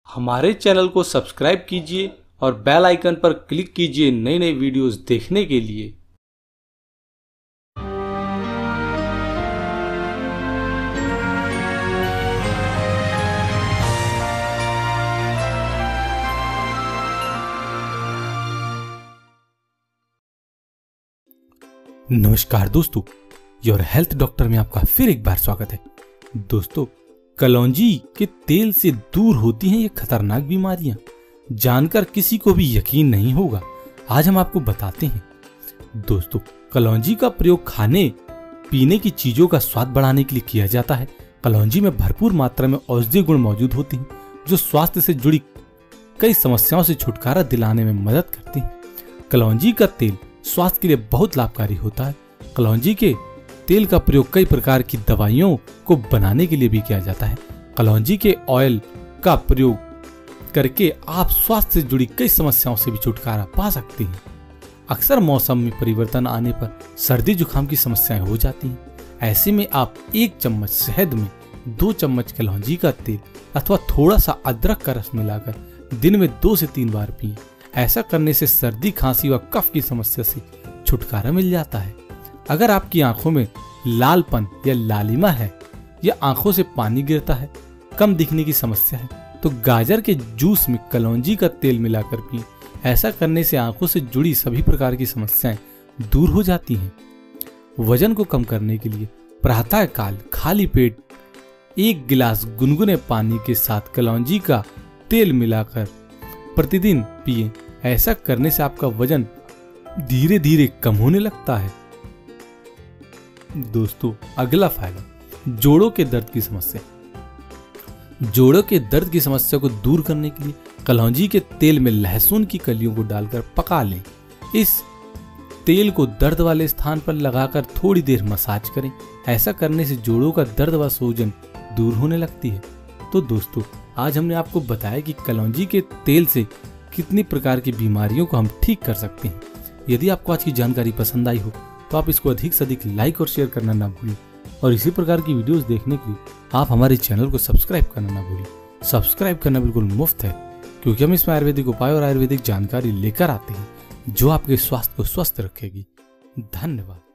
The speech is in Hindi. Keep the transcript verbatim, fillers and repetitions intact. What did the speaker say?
हमारे चैनल को सब्सक्राइब कीजिए और बेल आइकन पर क्लिक कीजिए नई नई वीडियोस देखने के लिए। नमस्कार दोस्तों, योर हेल्थ डॉक्टर में आपका फिर एक बार स्वागत है। दोस्तों, कलौंजी के तेल से दूर होती हैं ये खतरनाक बीमारियां, जानकर किसी को भी यकीन नहीं होगा। आज हम आपको बताते हैं। दोस्तों, कलौंजी का प्रयोग खाने पीने की चीजों का स्वाद बढ़ाने के लिए किया जाता है। कलौंजी में भरपूर मात्रा में औषधीय गुण मौजूद होते हैं जो स्वास्थ्य से जुड़ी कई समस्याओं से छुटकारा दिलाने में मदद करते हैं। कलौंजी का तेल स्वास्थ्य के लिए बहुत लाभकारी होता है। कलौंजी के तेल का प्रयोग कई प्रकार की दवाइयों को बनाने के लिए भी किया जाता है। कलौंजी के ऑयल का प्रयोग करके आप स्वास्थ्य से जुड़ी कई समस्याओं से भी छुटकारा पा सकते हैं। अक्सर मौसम में परिवर्तन आने पर सर्दी जुकाम की समस्याएं हो जाती हैं। ऐसे में आप एक चम्मच शहद में दो चम्मच कलौंजी का तेल अथवा थोड़ा सा अदरक का रस मिलाकर दिन में दो से तीन बार पिएं। ऐसा करने से सर्दी, खांसी व कफ की समस्या से छुटकारा मिल जाता है। अगर आपकी आंखों में लालपन या लालिमा है या आंखों से पानी गिरता है, कम दिखने की समस्या है, तो गाजर के जूस में कलौंजी का तेल मिलाकर पिएं। ऐसा करने से आंखों से जुड़ी सभी प्रकार की समस्याएं दूर हो जाती हैं। वजन को कम करने के लिए प्रातः काल खाली पेट एक गिलास गुनगुने पानी के साथ कलौंजी का तेल मिलाकर प्रतिदिन पिएं। ऐसा करने से आपका वजन धीरे धीरे कम होने लगता है। दोस्तों, अगला फायदा, जोड़ों के दर्द की समस्या। जोड़ों के दर्द की समस्या को दूर करने के लिए कलौंजी के तेल में लहसुन की कलियों को डालकर पका लें। इस तेल को दर्द वाले स्थान पर लगाकर थोड़ी देर मसाज करें। ऐसा करने से जोड़ों का दर्द व सूजन दूर होने लगती है। तो दोस्तों, आज हमने आपको बताया कि कलौंजी के तेल से कितनी प्रकार की बीमारियों को हम ठीक कर सकते हैं। यदि आपको आज की जानकारी पसंद आई हो तो आप इसको अधिक से अधिक लाइक और शेयर करना ना भूलें। और इसी प्रकार की वीडियोस देखने के लिए आप हमारे चैनल को सब्सक्राइब करना ना भूलें। सब्सक्राइब करना बिल्कुल मुफ्त है, क्योंकि हम इसमें आयुर्वेदिक उपाय और आयुर्वेदिक जानकारी लेकर आते हैं जो आपके स्वास्थ्य को स्वस्थ रखेगी। धन्यवाद।